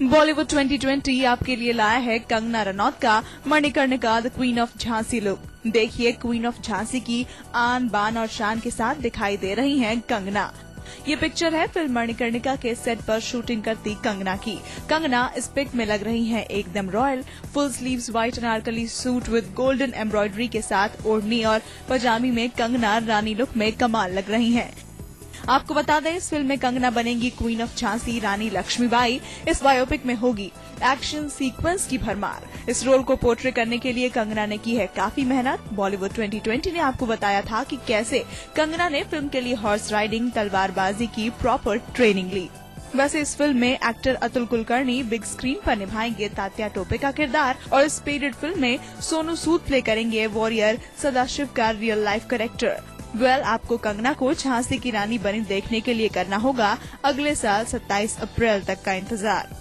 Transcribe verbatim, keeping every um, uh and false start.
Bollywood twenty twenty आपके लिए लाया है कंगना रनौत का Manikarnika the queen of Jhansi look. देखिए, क्वीन ऑफ झांसी की आन बान और शान के साथ दिखाई दे रही हैं कंगना। ये पिक्चर है फिल्म मणिकर्णिका के सेट पर शूटिंग करती कंगना की। कंगना इस पिक में लग रही हैं एकदम royal, full sleeves white anarkali suit with golden embroidery के साथ ओढ़नी और पजामी में कंगना रानी लुक में कमाल लग रही हैं। आपको बता दें, इस फिल्म में कंगना बनेंगी क्वीन ऑफ झांसी रानी लक्ष्मीबाई। इस बायोपिक में होगी एक्शन सीक्वेंस की भरमार। इस रोल को पोर्ट्रे करने के लिए कंगना ने की है काफी मेहनत। बॉलीवुड ट्वेंटी ट्वेंटी ने आपको बताया था कि कैसे कंगना ने फिल्म के लिए हॉर्स राइडिंग, तलवारबाजी की प्रॉपर ट्रेनिंग ली। वैसे इस फिल्म में actor Atul Kulkarni big screen पर निभाएंगे तात्या टोपे का किरदार और इस पीरियड फिल्म में सोनू सूद प्ले करेंगे वॉरियर सदाशिव का real life character. Well well, आपको कंगना को झांसी की रानी बनी देखने के लिए करना होगा अगले साल सत्ताईस अप्रैल तक का इंतजार।